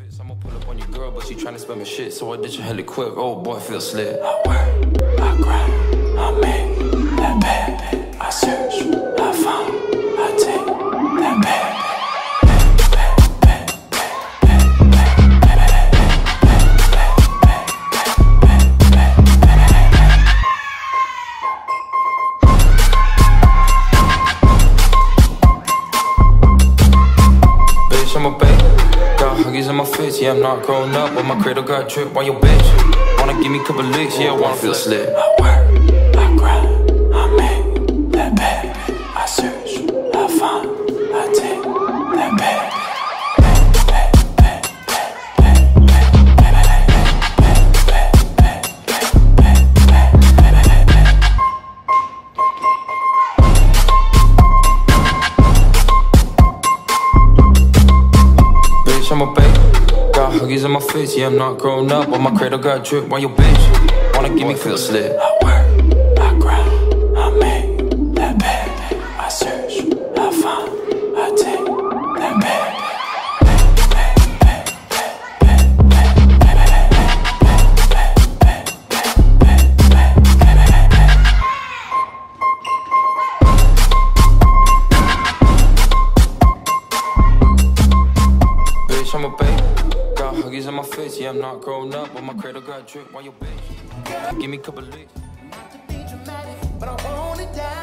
I'ma pull up on your girl, but she tryna spell my shit, so I ditch her hella quick. Oh boy, feel slick. I work, I grind, I make that bag. I search, I find, I take that bag. Bitch, I'm a babe. Got huggies in my face, yeah, I'm not grown up, but my cradle got drip while your bitch wanna give me a couple licks, yeah, I wanna feel slick. I work, I grind, I make that bag. I search, I find, I take that bag. Bitch, I'm a babe. Got huggies in my face, yeah, I'm not grown up, but my cradle got drip while your bitch wanna give me feel slick. I work, I grind, I make that bag. I search, I find, I take that bag. Bitch, I'm a babe. Got huggies in my face, yeah, I'm not grown up, but my cradle got drip while your bitch give me a couple licks. Not to be dramatic, but I want it down.